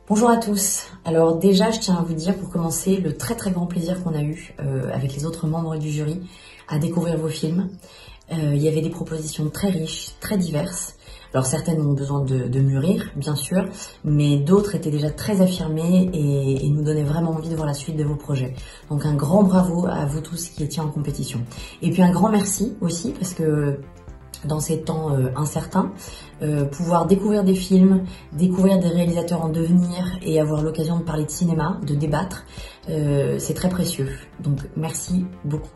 Bonjour à tous. Alors déjà, je tiens à vous dire pour commencer le très grand plaisir qu'on a eu avec les autres membres du jury à découvrir vos films. Il y avait des propositions très riches, très diverses. Alors certaines ont besoin de mûrir, bien sûr, mais d'autres étaient déjà très affirmées et nous donnaient vraiment envie de voir la suite de vos projets. Donc un grand bravo à vous tous qui étiez en compétition. Et puis un grand merci aussi parce que dans ces temps incertains, pouvoir découvrir des films, découvrir des réalisateurs en devenir et avoir l'occasion de parler de cinéma, de débattre, c'est très précieux. Donc merci beaucoup.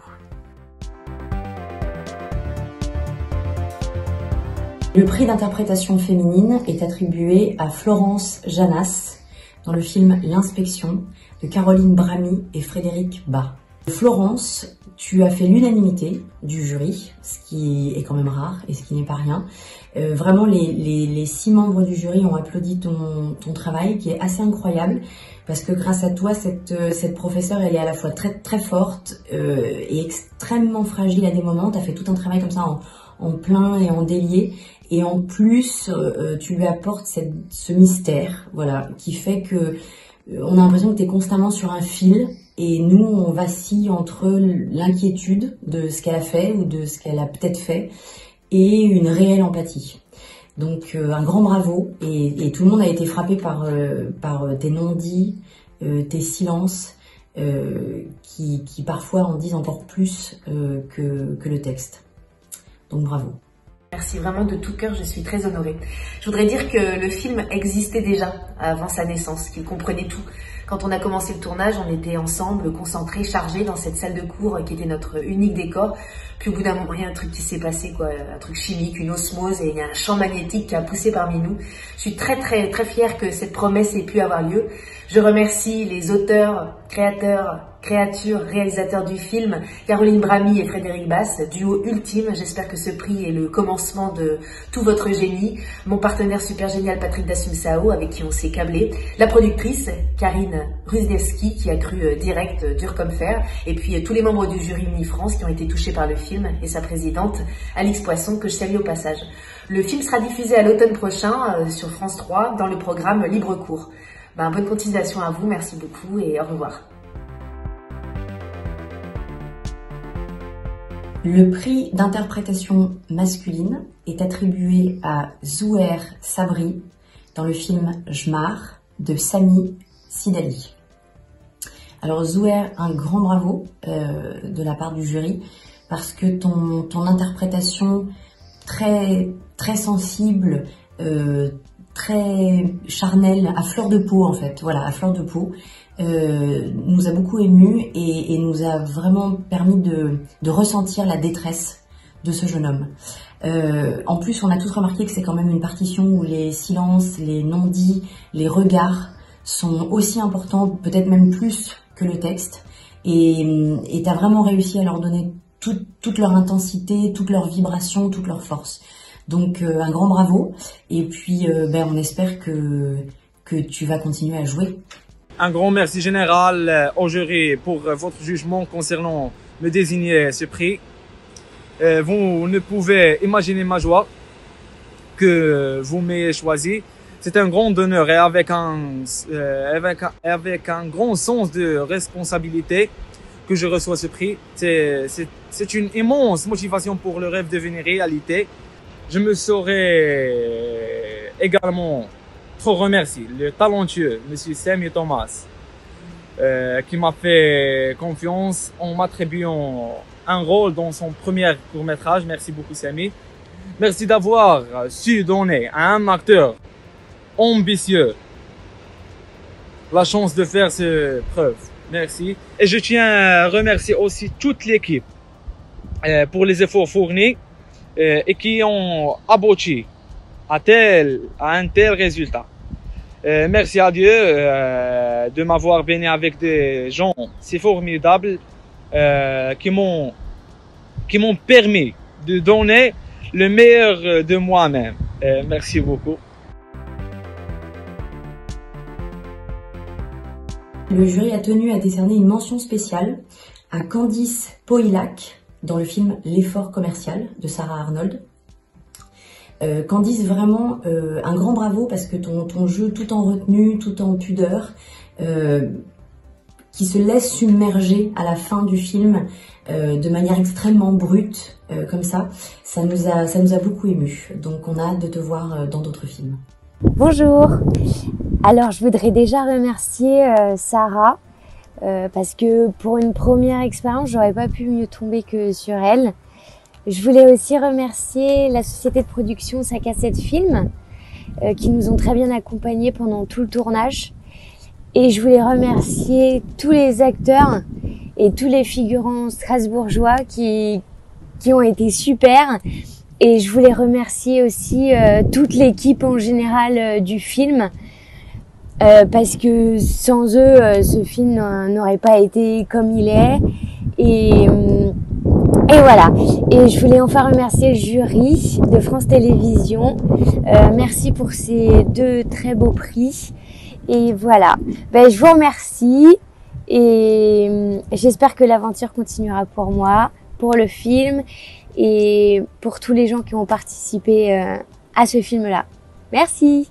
Le prix d'interprétation féminine est attribué à Florence Janas dans le film L'Inspection de Caroline Bramy et Frédéric Bas. Florence, tu as fait l'unanimité du jury, ce qui est quand même rare et ce qui n'est pas rien. Vraiment, les 6 membres du jury ont applaudi ton travail, qui est assez incroyable, parce que grâce à toi, cette professeure, elle est à la fois très forte et extrêmement fragile à des moments. Tu as fait tout un travail comme ça en plein et en délié. Et en plus, tu lui apportes ce mystère, voilà, qui fait que on a l'impression que tu es constamment sur un fil. Et nous, on vacille entre l'inquiétude de ce qu'elle a fait ou de ce qu'elle a peut-être fait et une réelle empathie. Donc un grand bravo et tout le monde a été frappé par tes non-dits, tes silences qui parfois en disent encore plus que le texte. Donc bravo. Merci vraiment de tout cœur, je suis très honorée. Je voudrais dire que le film existait déjà avant sa naissance, qu'il comprenait tout. Quand on a commencé le tournage, on était ensemble, concentrés, chargés dans cette salle de cours qui était notre unique décor. Puis au bout d'un moment, il y a un truc qui s'est passé, quoi, un truc chimique, une osmose, et il y a un champ magnétique qui a poussé parmi nous. Je suis très fière que cette promesse ait pu avoir lieu. Je remercie les auteurs, créatures, réalisateurs du film, Caroline Bramy et Frédéric Bas, duo ultime. J'espère que ce prix est le commencement de tout votre génie. Mon partenaire super génial, Patrick Dassoum-Sao, avec qui on s'est câblé. La productrice, Karine Rusniewski, qui a cru direct, dur comme fer. Et puis tous les membres du jury Unifrance qui ont été touchés par le film. Et sa présidente, Alix Poisson, que je salue au passage. Le film sera diffusé à l'automne prochain sur France 3 dans le programme Libre Cours. Bonne continuation à vous, merci beaucoup et au revoir. Le prix d'interprétation masculine est attribué à Zouher Sabri dans le film Jmar de Sami Sidali. Alors Zouher, un grand bravo de la part du jury parce que ton interprétation très sensible, très charnelle, à fleur de peau en fait, voilà, à fleur de peau, nous a beaucoup émus et nous a vraiment permis de ressentir la détresse de ce jeune homme. En plus, on a tous remarqué que c'est quand même une partition où les silences, les non-dits, les regards sont aussi importants, peut-être même plus que le texte. Et t'as vraiment réussi à leur donner toute leur intensité, toute leur vibration, toute leur force. Donc un grand bravo et puis on espère que tu vas continuer à jouer. Un grand merci général au jury pour votre jugement concernant me désigner ce prix. Vous ne pouvez imaginer ma joie que vous m'ayez choisi. C'est un grand honneur et avec un grand sens de responsabilité que je reçois ce prix. C'est une immense motivation pour le rêve devenir réalité. Je me saurais également trop remercier le talentueux Monsieur Sami Thomas qui m'a fait confiance en m'attribuant un rôle dans son premier court-métrage. Merci beaucoup Sami. Merci d'avoir su donner à un acteur ambitieux la chance de faire ses preuves. Merci. Et je tiens à remercier aussi toute l'équipe pour les efforts fournis et qui ont abouti à un tel résultat. Merci à Dieu de m'avoir béni avec des gens si formidables qui m'ont permis de donner le meilleur de moi-même. Merci beaucoup. Le jury a tenu à décerner une mention spéciale à Candice Poillac dans le film L'effort commercial de Sarah Arnold. Candice, vraiment un grand bravo parce que ton jeu tout en retenue, tout en pudeur, qui se laisse submerger à la fin du film de manière extrêmement brute, comme ça nous a beaucoup émus. Donc on a hâte de te voir dans d'autres films. Bonjour. Alors je voudrais déjà remercier Sarah parce que pour une première expérience, j'aurais pas pu mieux tomber que sur elle. Je voulais aussi remercier la société de production Sac à 7 Films qui nous ont très bien accompagnés pendant tout le tournage. Et je voulais remercier tous les acteurs et tous les figurants strasbourgeois qui ont été super. Et je voulais remercier aussi toute l'équipe en général du film parce que sans eux, ce film n'aurait pas été comme il est. Et voilà. Et je voulais enfin remercier le jury de France Télévisions. Merci pour ces 2 très beaux prix. Et voilà. Je vous remercie et j'espère que l'aventure continuera pour moi, pour le film et pour tous les gens qui ont participé à ce film-là. Merci.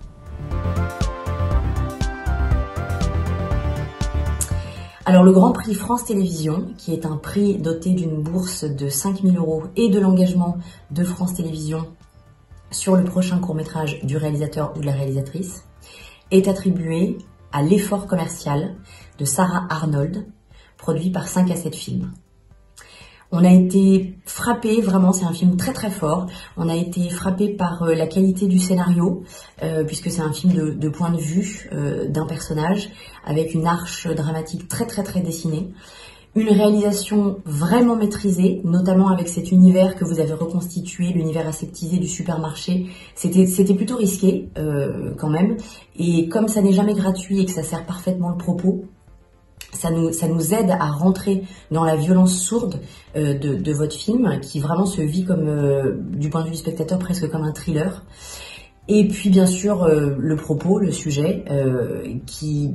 Alors le Grand Prix France Télévisions, qui est un prix doté d'une bourse de 5 000 € et de l'engagement de France Télévisions sur le prochain court-métrage du réalisateur ou de la réalisatrice, est attribué à l'effort commercial de Sarah Arnold, produit par 5 à 7 Films. On a été frappé, vraiment, c'est un film très très fort. On a été frappé par la qualité du scénario, puisque c'est un film de point de vue d'un personnage, avec une arche dramatique très très très dessinée. Une réalisation vraiment maîtrisée, notamment avec cet univers que vous avez reconstitué, l'univers aseptisé du supermarché. C'était plutôt risqué quand même. Et comme ça n'est jamais gratuit et que ça sert parfaitement le propos, ça nous aide à rentrer dans la violence sourde de votre film, qui vraiment se vit comme, du point de vue du spectateur, presque comme un thriller. Et puis bien sûr le propos, le sujet, qui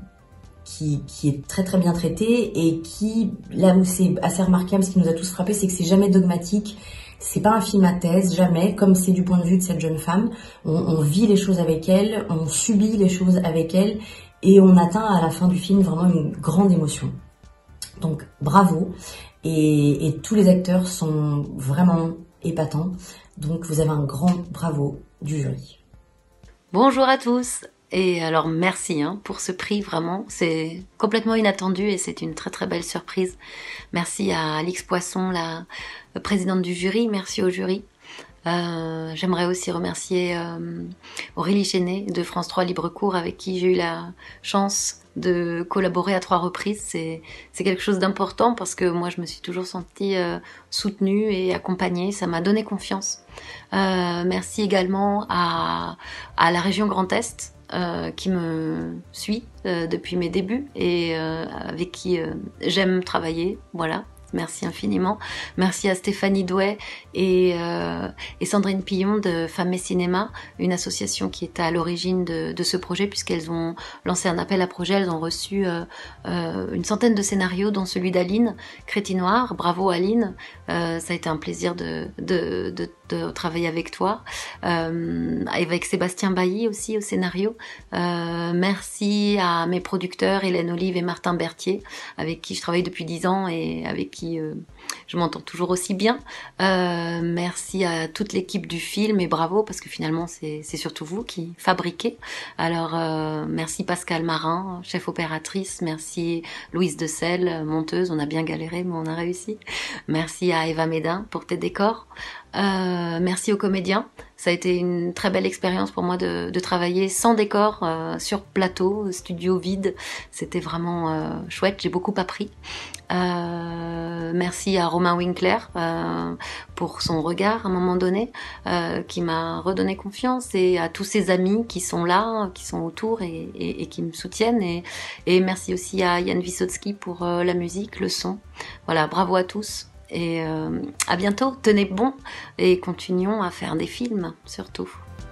est très très bien traité et qui, là où c'est assez remarquable, ce qui nous a tous frappé, c'est que c'est jamais dogmatique, c'est pas un film à thèse, jamais, comme c'est du point de vue de cette jeune femme, on vit les choses avec elle, on subit les choses avec elle et on atteint à la fin du film vraiment une grande émotion. Donc bravo, et tous les acteurs sont vraiment épatants, donc vous avez un grand bravo du jury. Bonjour à tous. Et alors merci pour ce prix, vraiment, c'est complètement inattendu et c'est une très très belle surprise. Merci à Alix Poisson, la présidente du jury, merci au jury. J'aimerais aussi remercier Aurélie Chenet de France 3 Libre-Cours, avec qui j'ai eu la chance de collaborer à 3 reprises. C'est quelque chose d'important parce que moi je me suis toujours sentie soutenue et accompagnée, ça m'a donné confiance. Merci également à la région Grand Est, qui me suit depuis mes débuts et avec qui j'aime travailler, voilà. Merci infiniment. Merci à Stéphanie Douai et Sandrine Pillon de Femmes et Cinéma, une association qui est à l'origine de ce projet, puisqu'elles ont lancé un appel à projet. Elles ont reçu une centaine de scénarios, dont celui d'Aline Crétinoir. Bravo Aline, ça a été un plaisir de travailler avec toi, avec Sébastien Bailly aussi au scénario. Merci à mes producteurs Hélène Olive et Martin Berthier, avec qui je travaille depuis 10 ans et avec qui je m'entends toujours aussi bien. Merci à toute l'équipe du film et bravo, parce que finalement c'est surtout vous qui fabriquez. Alors merci Pascal Marin, chef opératrice, merci Louise Decelle, monteuse, on a bien galéré mais on a réussi. Merci à Eva Médin pour tes décors. Merci aux comédiens, ça a été une très belle expérience pour moi de travailler sans décor, sur plateau, studio vide, c'était vraiment chouette, j'ai beaucoup appris. Merci à Romain Winkler pour son regard à un moment donné, qui m'a redonné confiance, et à tous ses amis qui sont là, qui sont autour et qui me soutiennent, et merci aussi à Yann Wysocki pour la musique, le son. Voilà, bravo à tous. Et à bientôt, tenez bon et continuons à faire des films surtout.